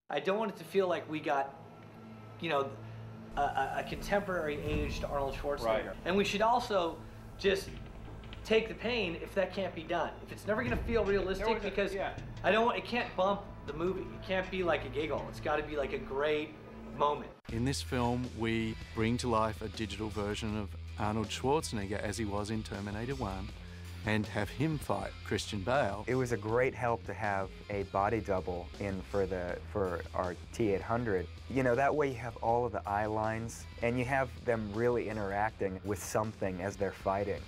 I don't want it to feel like we got, you know, a contemporary aged Arnold Schwarzenegger. Right. And we should also just take the pain if that can't be done. If it's never gonna feel realistic, because it can't bump the movie. It can't be like a giggle. It's gotta be like a great moment. In this film, we bring to life a digital version of Arnold Schwarzenegger as he was in Terminator 1 and have him fight Christian Bale. It was a great help to have a body double in for our T-800. You know, that way you have all of the eye lines and you have them really interacting with something as they're fighting.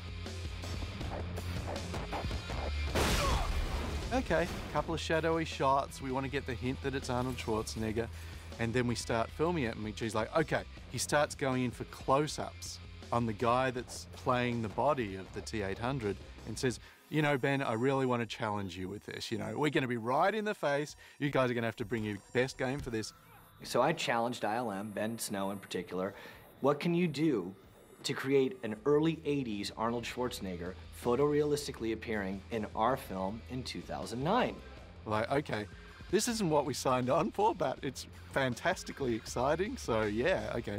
Okay, a couple of shadowy shots. We want to get the hint that it's Arnold Schwarzenegger, and then we start filming it, and she's like, okay, he starts going in for close-ups on the guy that's playing the body of the T-800 and says, you know, Ben, I really want to challenge you with this. You know, we're going to be right in the face. You guys are going to have to bring your best game for this. So I challenged ILM, Ben Snow in particular, what can you do to create an early 80s Arnold Schwarzenegger photorealistically appearing in our film in 2009? Like, okay, this isn't what we signed on for, but it's fantastically exciting, so yeah, okay.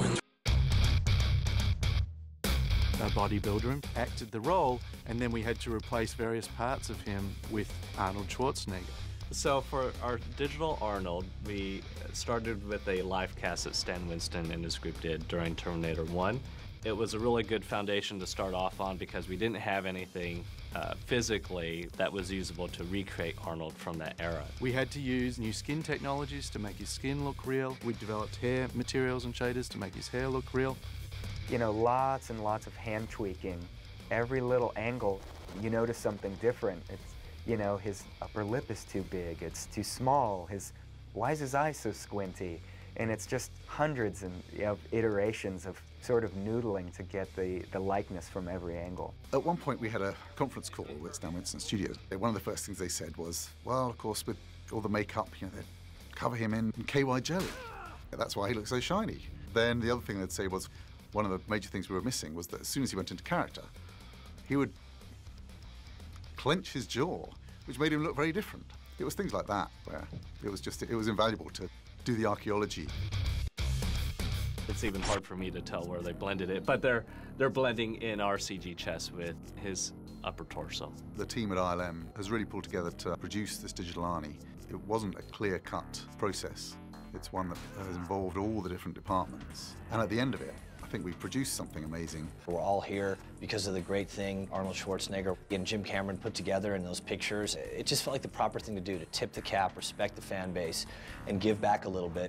A bodybuilder acted the role, and then we had to replace various parts of him with Arnold Schwarzenegger. So for our digital Arnold, we started with a live cast that Stan Winston and his group did during Terminator 1. It was a really good foundation to start off on because we didn't have anything physically that was usable to recreate Arnold from that era. We had to use new skin technologies to make his skin look real. We developed hair materials and shaders to make his hair look real. You know, lots and lots of hand tweaking. Every little angle, you notice something different. It's, you know, his upper lip is too big, it's too small, why is his eye so squinty? And it's just hundreds of iterations of sort of noodling to get the likeness from every angle. At one point we had a conference call with Stan Winston Studios. One of the first things they said was, well, of course, with all the makeup, you know, they'd cover him in KY jelly. That's why he looks so shiny. Then the other thing they'd say was, one of the major things we were missing was that as soon as he went into character, he would clench his jaw, which made him look very different. It was things like that where it was invaluable to do the archaeology. It's even hard for me to tell where they blended it, but they're blending in our CG chest with his upper torso. The team at ILM has really pulled together to produce this digital Arnie. It wasn't a clear-cut process. It's one that has involved all the different departments. And at the end of it, I think we've produced something amazing. We're all here because of the great thing Arnold Schwarzenegger and Jim Cameron put together in those pictures. It just felt like the proper thing to do, to tip the cap, respect the fan base, and give back a little bit.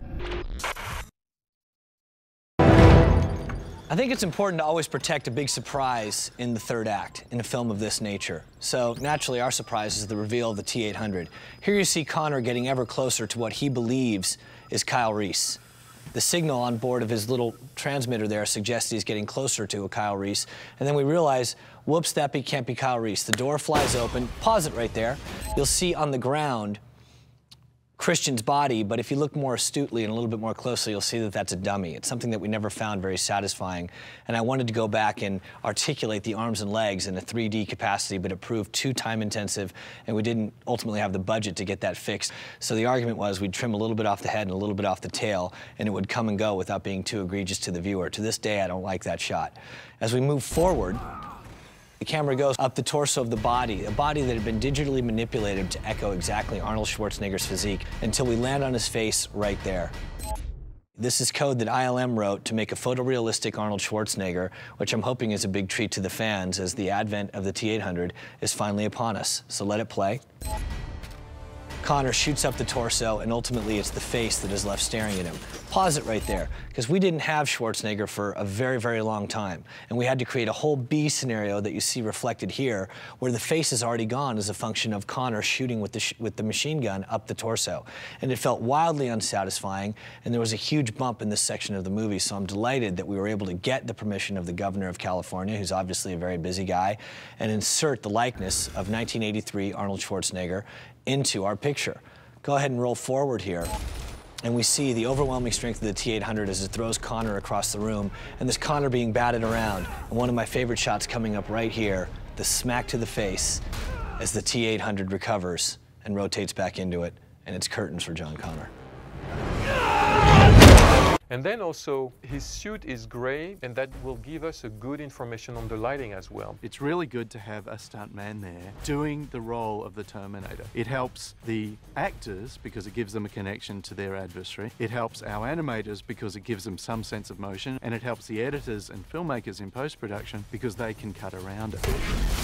I think it's important to always protect a big surprise in the third act in a film of this nature. So naturally, our surprise is the reveal of the T-800. Here you see Connor getting ever closer to what he believes is Kyle Reese. The signal on board of his little transmitter there suggests he's getting closer to a Kyle Reese. And then we realize, whoops, that can't be Kyle Reese. The door flies open. Pause it right there. You'll see on the ground Christian's body, but if you look more astutely and a little bit more closely, you'll see that that's a dummy. It's something that we never found very satisfying. And I wanted to go back and articulate the arms and legs in a 3D capacity, but it proved too time-intensive, and we didn't ultimately have the budget to get that fixed. So the argument was we'd trim a little bit off the head and a little bit off the tail, and it would come and go without being too egregious to the viewer. To this day, I don't like that shot. As we move forward, the camera goes up the torso of the body, a body that had been digitally manipulated to echo exactly Arnold Schwarzenegger's physique, until we land on his face right there. This is code that ILM wrote to make a photorealistic Arnold Schwarzenegger, which I'm hoping is a big treat to the fans as the advent of the T-800 is finally upon us. So let it play. Connor shoots up the torso, and ultimately it's the face that is left staring at him. Pause it right there, because we didn't have Schwarzenegger for a very, very long time, and we had to create a whole B scenario that you see reflected here, where the face is already gone as a function of Connor shooting with the machine gun up the torso. And it felt wildly unsatisfying, and there was a huge bump in this section of the movie, so I'm delighted that we were able to get the permission of the governor of California, who's obviously a very busy guy, and insert the likeness of 1983 Arnold Schwarzenegger into our picture. Go ahead and roll forward here. And we see the overwhelming strength of the T-800 as it throws Connor across the room, and this Connor being batted around. And one of my favorite shots coming up right here, the smack to the face as the T-800 recovers and rotates back into it, and it's curtains for John Connor. And then also, his suit is gray, and that will give us a good information on the lighting as well. It's really good to have a stuntman there doing the role of the Terminator. It helps the actors because it gives them a connection to their adversary. It helps our animators because it gives them some sense of motion. And it helps the editors and filmmakers in post-production because they can cut around it.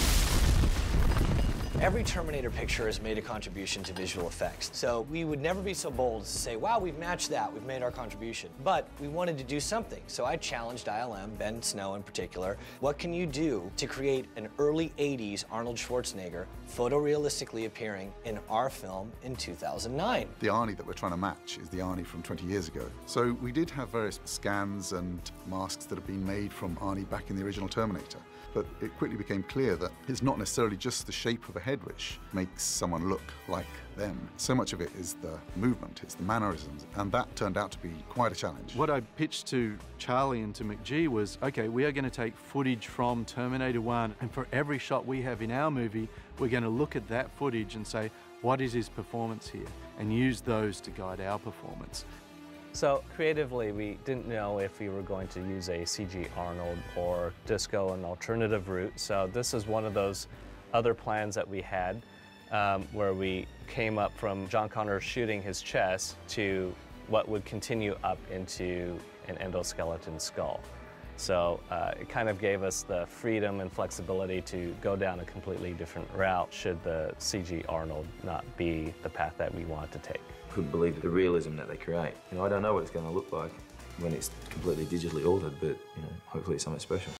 Every Terminator picture has made a contribution to visual effects. So we would never be so bold as to say, wow, we've matched that, we've made our contribution. But we wanted to do something. So I challenged ILM, Ben Snow in particular, what can you do to create an early 80s Arnold Schwarzenegger photorealistically appearing in our film in 2009? The Arnie that we're trying to match is the Arnie from 20 years ago. So we did have various scans and masks that have been made from Arnie back in the original Terminator. But it quickly became clear that it's not necessarily just the shape of a head which makes someone look like them. So much of it is the movement, it's the mannerisms, and that turned out to be quite a challenge. What I pitched to Charlie and to McG was, okay, we are going to take footage from Terminator 1, and for every shot we have in our movie, we're going to look at that footage and say, what is his performance here? And use those to guide our performance. So creatively, we didn't know if we were going to use a CG Arnold or just go an alternative route. So this is one of those other plans that we had where we came up from John Connor shooting his chest to what would continue up into an endoskeleton skull. So it kind of gave us the freedom and flexibility to go down a completely different route should the CG Arnold not be the path that we wanted to take. Couldn't believe the realism that they create. You know, I don't know what it's going to look like when it's completely digitally altered, but you know, hopefully it's something special.